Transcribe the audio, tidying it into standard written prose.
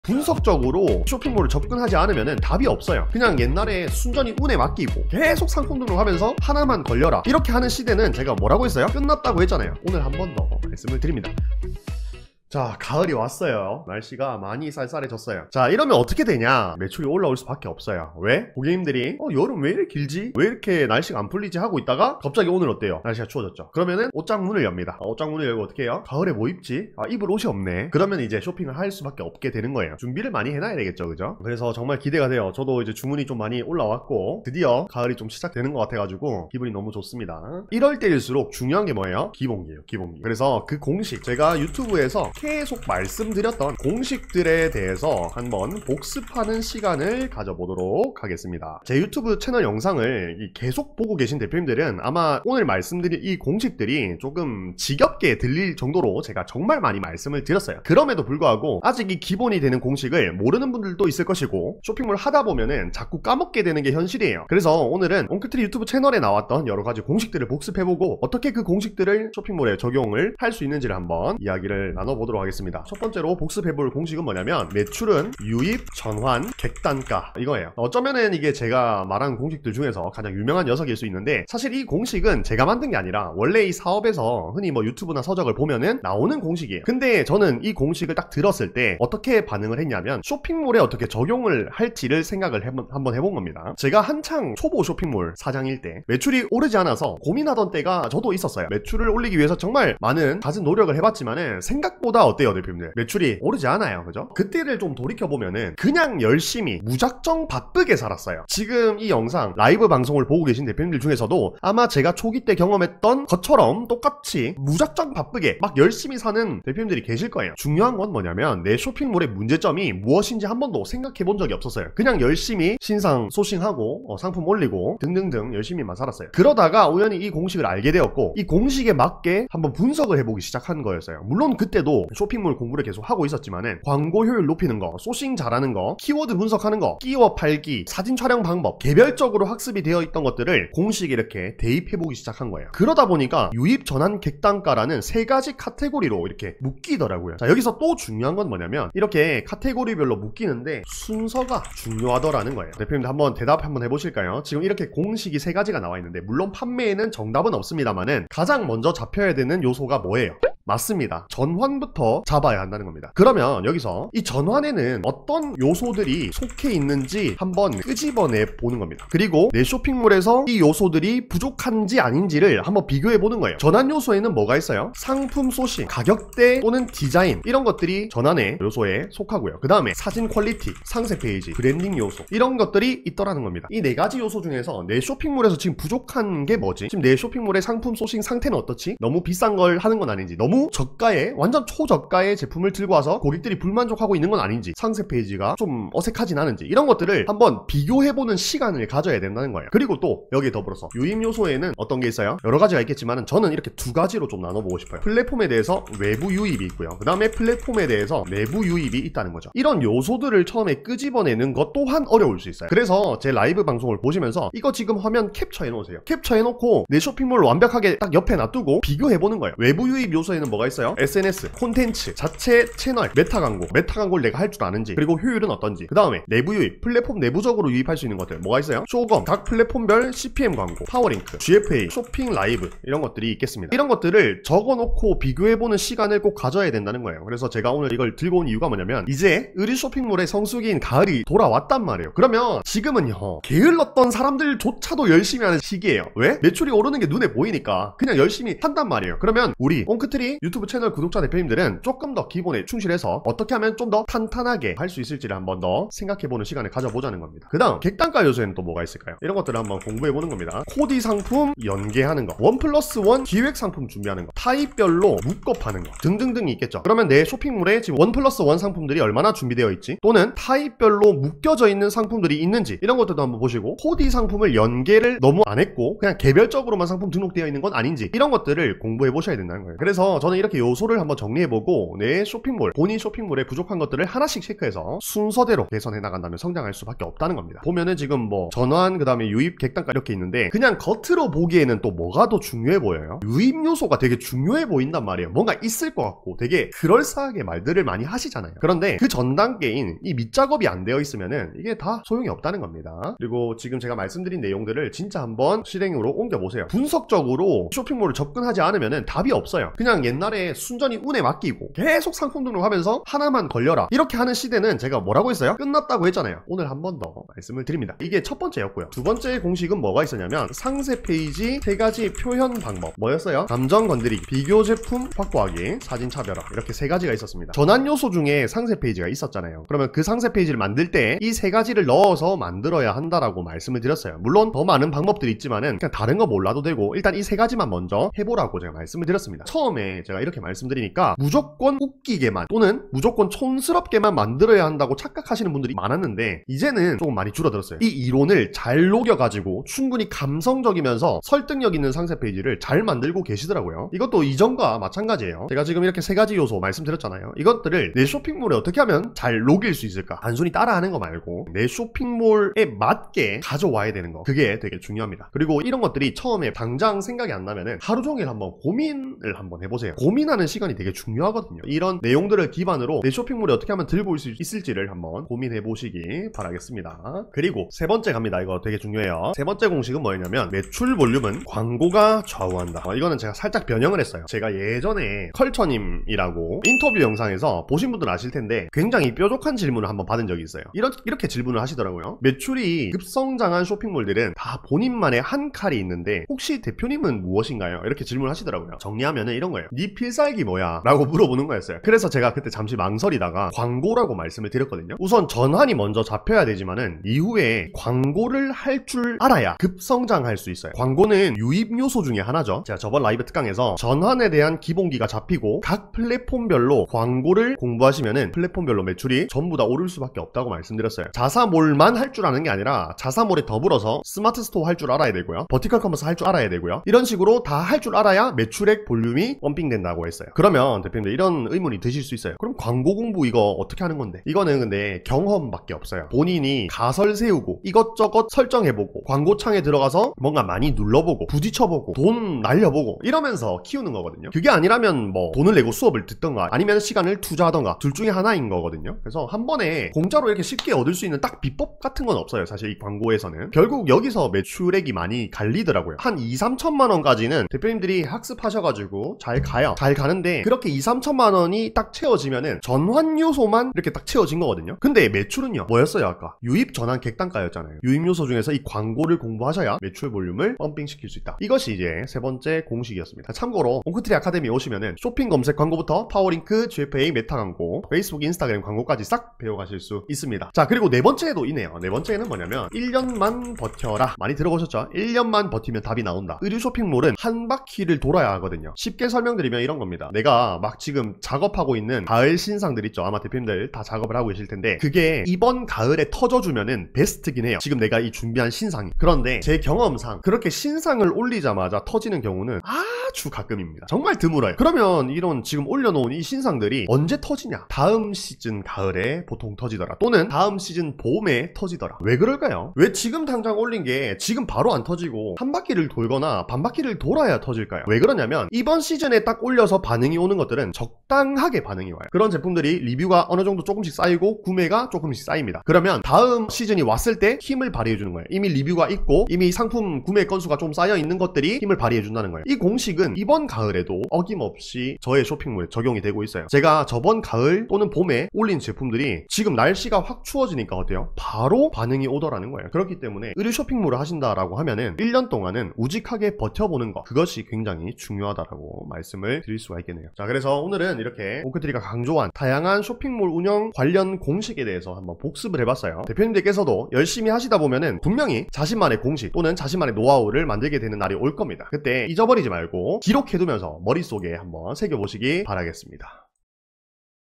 분석적으로 쇼핑몰을 접근하지 않으면 답이 없어요. 그냥 옛날에 순전히 운에 맡기고 계속 상품 등록하면서 하나만 걸려라 이렇게 하는 시대는 제가 뭐라고 했어요? 끝났다고 했잖아요. 오늘 한 번 더 말씀을 드립니다. 자, 가을이 왔어요. 날씨가 많이 쌀쌀해졌어요. 자, 이러면 어떻게 되냐? 매출이 올라올 수밖에 없어요. 왜? 고객님들이 여름 왜 이렇게 길지? 왜 이렇게 날씨가 안 풀리지? 하고 있다가 갑자기 오늘 어때요? 날씨가 추워졌죠. 그러면은 옷장 문을 엽니다. 옷장 문을 열고 어떻게 해요? 가을에 뭐 입지? 입을 옷이 없네. 그러면 이제 쇼핑을 할 수밖에 없게 되는 거예요. 준비를 많이 해놔야 되겠죠, 그죠? 그래서 정말 기대가 돼요. 저도 이제 주문이 좀 많이 올라왔고 드디어 가을이 좀 시작되는 것 같아가지고 기분이 너무 좋습니다. 이럴 때일수록 중요한 게 뭐예요? 기본기예요, 기본기. 그래서 그 공식, 제가 유튜브에서 계속 말씀드렸던 공식들에 대해서 한번 복습하는 시간을 가져보도록 하겠습니다. 제 유튜브 채널 영상을 계속 보고 계신 대표님들은 아마 오늘 말씀드린 이 공식들이 조금 지겹게 들릴 정도로 제가 정말 많이 말씀을 드렸어요. 그럼에도 불구하고 아직 이 기본이 되는 공식을 모르는 분들도 있을 것이고 쇼핑몰 하다 보면은 자꾸 까먹게 되는 게 현실이에요. 그래서 오늘은 옹크트리 유튜브 채널에 나왔던 여러 가지 공식들을 복습해보고 어떻게 그 공식들을 쇼핑몰에 적용을 할 수 있는지를 한번 이야기를 나눠보도록 하겠습니다. 첫 번째로 복습해볼 공식은 뭐냐면 매출은 유입, 전환, 객단가 이거예요. 어쩌면은 이게 제가 말한 공식들 중에서 가장 유명한 녀석일 수 있는데 사실 이 공식은 제가 만든 게 아니라 원래 이 사업에서 흔히 뭐 유튜브나 서적을 보면은 나오는 공식이에요. 근데 저는 이 공식을 딱 들었을 때 어떻게 반응을 했냐면 쇼핑몰에 어떻게 적용을 할지를 생각을 한번 해본 겁니다. 제가 한창 초보 쇼핑몰 사장일 때 매출이 오르지 않아서 고민하던 때가 저도 있었어요. 매출을 올리기 위해서 정말 많은 갖은 노력을 해봤지만은 생각보다 어때요, 대표님들? 매출이 오르지 않아요, 그죠? 그때를 좀 돌이켜보면은 그냥 열심히 무작정 바쁘게 살았어요. 지금 이 영상 라이브 방송을 보고 계신 대표님들 중에서도 아마 제가 초기 때 경험했던 것처럼 똑같이 무작정 바쁘게 막 열심히 사는 대표님들이 계실 거예요. 중요한 건 뭐냐면 내 쇼핑몰의 문제점이 무엇인지 한 번도 생각해 본 적이 없었어요. 그냥 열심히 신상 소싱하고 상품 올리고 등등등 열심히만 살았어요. 그러다가 우연히 이 공식을 알게 되었고 이 공식에 맞게 한번 분석을 해보기 시작한 거였어요. 물론 그때도 쇼핑몰 공부를 계속 하고 있었지만은 광고 효율 높이는 거, 소싱 잘하는 거, 키워드 분석하는 거, 끼워 팔기, 사진 촬영 방법 개별적으로 학습이 되어 있던 것들을 공식에 이렇게 대입해보기 시작한 거예요. 그러다 보니까 유입, 전환, 객단가라는 세 가지 카테고리로 이렇게 묶이더라고요. 자, 여기서 또 중요한 건 뭐냐면 이렇게 카테고리별로 묶이는데 순서가 중요하더라는 거예요. 대표님들 한번 대답 한번 해보실까요? 지금 이렇게 공식이 세 가지가 나와 있는데 물론 판매에는 정답은 없습니다만은 가장 먼저 잡혀야 되는 요소가 뭐예요? 맞습니다. 전환부터 잡아야 한다는 겁니다. 그러면 여기서 이 전환에는 어떤 요소들이 속해 있는지 한번 끄집어내 보는 겁니다. 그리고 내 쇼핑몰에서 이 요소들이 부족한지 아닌지를 한번 비교해 보는 거예요. 전환 요소에는 뭐가 있어요? 상품 소싱, 가격대 또는 디자인 이런 것들이 전환의 요소에 속하고요. 그 다음에 사진 퀄리티, 상세 페이지, 브랜딩 요소 이런 것들이 있더라는 겁니다. 이 네 가지 요소 중에서 내 쇼핑몰에서 지금 부족한 게 뭐지? 지금 내 쇼핑몰의 상품 소싱 상태는 어떻지? 너무 비싼 걸 하는 건 아닌지, 너무 저가에 완전 초저가의 제품을 들고 와서 고객들이 불만족하고 있는 건 아닌지, 상세 페이지가 좀 어색하진 않은지 이런 것들을 한번 비교해보는 시간을 가져야 된다는 거예요. 그리고 또 여기에 더불어서 유입 요소에는 어떤 게 있어요? 여러 가지가 있겠지만 저는 이렇게 두 가지로 좀 나눠보고 싶어요. 플랫폼에 대해서 외부 유입이 있고요. 그 다음에 플랫폼에 대해서 내부 유입이 있다는 거죠. 이런 요소들을 처음에 끄집어내는 것 또한 어려울 수 있어요. 그래서 제 라이브 방송을 보시면서 이거 지금 화면 캡처해 놓으세요. 캡처해 놓고 내 쇼핑몰 완벽하게 딱 옆에 놔두고 비교해보는 거예요. 외부 유입 요소에는 뭐가 있어요? SNS, 콘텐츠, 자체 채널, 메타 광고를 내가 할 줄 아는지, 그리고 효율은 어떤지. 그 다음에 내부 유입, 플랫폼 내부적으로 유입할 수 있는 것들 뭐가 있어요? 쇼검, 각 플랫폼별 CPM 광고, 파워링크, GFA, 쇼핑 라이브 이런 것들이 있겠습니다. 이런 것들을 적어놓고 비교해보는 시간을 꼭 가져야 된다는 거예요. 그래서 제가 오늘 이걸 들고 온 이유가 뭐냐면 이제 의류 쇼핑몰의 성수기인 가을이 돌아왔단 말이에요. 그러면 지금은요 게을렀던 사람들조차도 열심히 하는 시기예요. 왜? 매출이 오르는 게 눈에 보이니까 그냥 열심히 한단 말이에요. 그러면 우리 옹크트리 유튜브 채널 구독자 대표님들은 조금 더 기본에 충실해서 어떻게 하면 좀 더 탄탄하게 할 수 있을지를 한번 더 생각해보는 시간을 가져보자는 겁니다. 그 다음 객단가 요소에는 또 뭐가 있을까요? 이런 것들을 한번 공부해보는 겁니다. 코디 상품 연계하는 거, 1+1 기획 상품 준비하는 거, 타입별로 묶어 파는 거 등등등이 있겠죠. 그러면 내 쇼핑몰에 지금 1+1 상품들이 얼마나 준비되어 있지, 또는 타입별로 묶여져 있는 상품들이 있는지 이런 것들도 한번 보시고, 코디 상품을 연계를 너무 안 했고 그냥 개별적으로만 상품 등록되어 있는 건 아닌지 이런 것들을 공부해 보셔야 된다는 거예요. 그래서 저는 이렇게 요소를 한번 정리해보고 내 쇼핑몰, 본인 쇼핑몰에 부족한 것들을 하나씩 체크해서 순서대로 개선해 나간다면 성장할 수밖에 없다는 겁니다. 보면은 지금 뭐 전환, 그 다음에 유입, 객단가 이렇게 있는데 그냥 겉으로 보기에는 또 뭐가 더 중요해 보여요? 유입 요소가 되게 중요해 보인단 말이에요. 뭔가 있을 것 같고 되게 그럴싸하게 말들을 많이 하시잖아요. 그런데 그 전 단계인 이 밑작업이 안 되어 있으면은 이게 다 소용이 없다는 겁니다. 그리고 지금 제가 말씀드린 내용들을 진짜 한번 실행으로 옮겨보세요. 분석적으로 쇼핑몰을 접근하지 않으면은 답이 없어요. 그냥 옛날에 순전히 운에 맡기고 계속 상품 등록하면서 하나만 걸려라 이렇게 하는 시대는 제가 뭐라고 했어요? 끝났다고 했잖아요. 오늘 한 번 더 말씀을 드립니다. 이게 첫 번째였고요. 두 번째 공식은 뭐가 있었냐면 상세 페이지 3가지 표현 방법 뭐였어요? 감정 건드리기, 비교 제품 확보하기, 사진 차별화 이렇게 3가지가 있었습니다. 전환 요소 중에 상세 페이지가 있었잖아요. 그러면 그 상세 페이지를 만들 때 이 3가지를 넣어서 만들어야 한다라고 말씀을 드렸어요. 물론 더 많은 방법들이 있지만은 그냥 다른 거 몰라도 되고 일단 이 3가지만 먼저 해보라고 제가 말씀을 드렸습니다. 처음에 제가 이렇게 말씀드리니까 무조건 웃기게만 또는 무조건 촌스럽게만 만들어야 한다고 착각하시는 분들이 많았는데 이제는 조금 많이 줄어들었어요. 이 이론을 잘 녹여가지고 충분히 감성적이면서 설득력 있는 상세 페이지를 잘 만들고 계시더라고요. 이것도 이전과 마찬가지예요. 제가 지금 이렇게 3가지 요소 말씀드렸잖아요. 이것들을 내 쇼핑몰에 어떻게 하면 잘 녹일 수 있을까? 단순히 따라하는 거 말고 내 쇼핑몰에 맞게 가져와야 되는 거, 그게 되게 중요합니다. 그리고 이런 것들이 처음에 당장 생각이 안 나면은 하루 종일 한번 고민을 한번 해보세요. 고민하는 시간이 되게 중요하거든요. 이런 내용들을 기반으로 내 쇼핑몰에 어떻게 하면 들고 올 수 있을지를 한번 고민해 보시기 바라겠습니다. 그리고 세 번째 갑니다. 이거 되게 중요해요. 세 번째 공식은 뭐였냐면 매출 볼륨은 광고가 좌우한다. 이거는 제가 살짝 변형을 했어요. 제가 예전에 컬처님이라고 인터뷰 영상에서 보신 분들 아실 텐데 굉장히 뾰족한 질문을 한번 받은 적이 있어요. 이렇게 질문을 하시더라고요. 매출이 급성장한 쇼핑몰들은 다 본인만의 한 칼이 있는데 혹시 대표님은 무엇인가요? 이렇게 질문을 하시더라고요. 정리하면은 이런 거예요. 네 필살기 뭐야? 라고 물어보는 거였어요. 그래서 제가 그때 잠시 망설이다가 광고라고 말씀을 드렸거든요. 우선 전환이 먼저 잡혀야 되지만은 이후에 광고를 할 줄 알아야 급성장할 수 있어요. 광고는 유입 요소 중에 하나죠. 제가 저번 라이브 특강에서 전환에 대한 기본기가 잡히고 각 플랫폼별로 광고를 공부하시면은 플랫폼별로 매출이 전부 다 오를 수밖에 없다고 말씀드렸어요. 자사몰만 할 줄 아는 게 아니라 자사몰에 더불어서 스마트 스토어 할 줄 알아야 되고요. 버티컬 커머스 할 줄 알아야 되고요. 이런 식으로 다 할 줄 알아야 매출액 볼륨이 펌핑 된다고 했어요. 그러면 대표님들 이런 의문이 드실 수 있어요. 그럼 광고 공부 이거 어떻게 하는 건데? 이거는 근데 경험밖에 없어요. 본인이 가설 세우고 이것저것 설정해보고 광고창에 들어가서 뭔가 많이 눌러보고 부딪혀보고 돈 날려보고 이러면서 키우는 거거든요. 그게 아니라면 뭐 돈을 내고 수업을 듣던가 아니면 시간을 투자하던가 둘 중에 하나인 거거든요. 그래서 한 번에 공짜로 이렇게 쉽게 얻을 수 있는 딱 비법 같은 건 없어요. 사실 이 광고에서는. 결국 여기서 매출액이 많이 갈리더라고요. 한 2-3천만 원까지는 대표님들이 학습하셔가지고 잘 가요. 잘 가는데 그렇게 2-3천만 원이 딱 채워지면은 전환 요소만 이렇게 딱 채워진 거거든요. 근데 매출은요 뭐였어요? 아까 유입 전환 객단가였잖아요. 유입 요소 중에서 이 광고를 공부하셔야 매출 볼륨을 펌핑 시킬 수 있다. 이것이 이제 세 번째 공식이었습니다. 참고로 몽크트리 아카데미 오시면은 쇼핑 검색 광고부터 파워링크, GFA, 메타 광고, 페이스북, 인스타그램 광고까지 싹 배워가실 수 있습니다. 자, 그리고 네 번째도 있네요. 네 번째는 뭐냐면 1년만 버텨라. 많이 들어보셨죠? 1년만 버티면 답이 나온다. 의류 쇼핑몰은 한 바퀴를 돌아야 하거든요. 쉽게 설명드리면 이런 겁니다. 내가 막 지금 작업하고 있는 가을 신상들 있죠. 아마 대표님들 다 작업을 하고 계실 텐데 그게 이번 가을에 터져주면은 베스트긴 해요. 지금 내가 이 준비한 신상이. 그런데 제 경험상 그렇게 신상을 올리자마자 터지는 경우는 아주 가끔입니다. 정말 드물어요. 그러면 이런 지금 올려놓은 이 신상들이 언제 터지냐? 다음 시즌 가을에 보통 터지더라. 또는 다음 시즌 봄에 터지더라. 왜 그럴까요? 왜 지금 당장 올린 게 지금 바로 안 터지고 한 바퀴를 돌거나 반 바퀴를 돌아야 터질까요? 왜 그러냐면 이번 시즌에 딱 올려서 반응이 오는 것들은 적당하게 반응이 와요. 그런 제품들이 리뷰가 어느 정도 조금씩 쌓이고 구매가 조금씩 쌓입니다. 그러면 다음 시즌이 왔을 때 힘을 발휘해 주는 거예요. 이미 리뷰가 있고 이미 상품 구매 건수가 좀 쌓여 있는 것들이 힘을 발휘해 준다는 거예요. 이 공식은 이번 가을에도 어김없이 저의 쇼핑몰에 적용이 되고 있어요. 제가 저번 가을 또는 봄에 올린 제품들이 지금 날씨가 확 추워지니까 어때요? 바로 반응이 오더라는 거예요. 그렇기 때문에 의류 쇼핑몰을 하신다라고 하면은 1년 동안은 우직하게 버텨보는 것, 그것이 굉장히 중요하다라고 말씀을 드릴 수가 있겠네요. 자, 그래서 오늘은 이렇게 몽크트리가 강조한 다양한 쇼핑몰 운영 관련 공식에 대해서 한번 복습을 해봤어요. 대표님들께서도 열심히 하시다 보면은 분명히 자신만의 공식 또는 자신만의 노하우를 만들게 되는 날이 올 겁니다. 그때 잊어버리지 말고 기록해두면서 머릿속에 한번 새겨보시기 바라겠습니다.